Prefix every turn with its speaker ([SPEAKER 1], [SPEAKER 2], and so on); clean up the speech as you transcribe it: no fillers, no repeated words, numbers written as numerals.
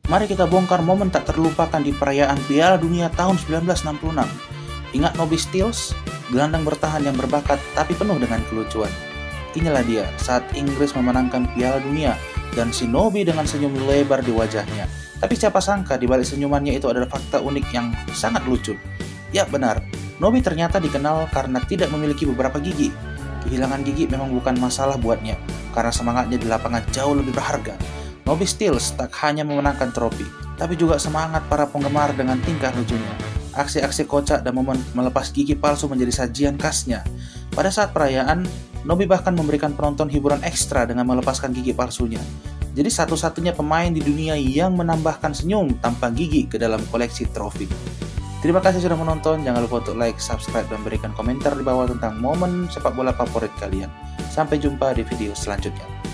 [SPEAKER 1] Mari kita bongkar momen tak terlupakan di perayaan Piala Dunia tahun 1966. Ingat Nobby Stiles, gelandang bertahan yang berbakat tapi penuh dengan kelucuan. Inilah dia saat Inggris memenangkan Piala Dunia dan si Nobby dengan senyum lebar di wajahnya. Tapi siapa sangka di balik senyumannya itu adalah fakta unik yang sangat lucu. Ya benar, Nobby ternyata dikenal karena tidak memiliki beberapa gigi. Kehilangan gigi memang bukan masalah buatnya, karena semangatnya di lapangan jauh lebih berharga. Nobby Stiles tak hanya memenangkan trofi, tapi juga semangat para penggemar dengan tingkah lucunya. Aksi-aksi kocak dan momen melepas gigi palsu menjadi sajian khasnya. Pada saat perayaan, Nobby bahkan memberikan penonton hiburan ekstra dengan melepaskan gigi palsunya. Jadi satu-satunya pemain di dunia yang menambahkan senyum tanpa gigi ke dalam koleksi trofi. Terima kasih sudah menonton, jangan lupa untuk like, subscribe, dan berikan komentar di bawah tentang momen sepak bola favorit kalian. Sampai jumpa di video selanjutnya.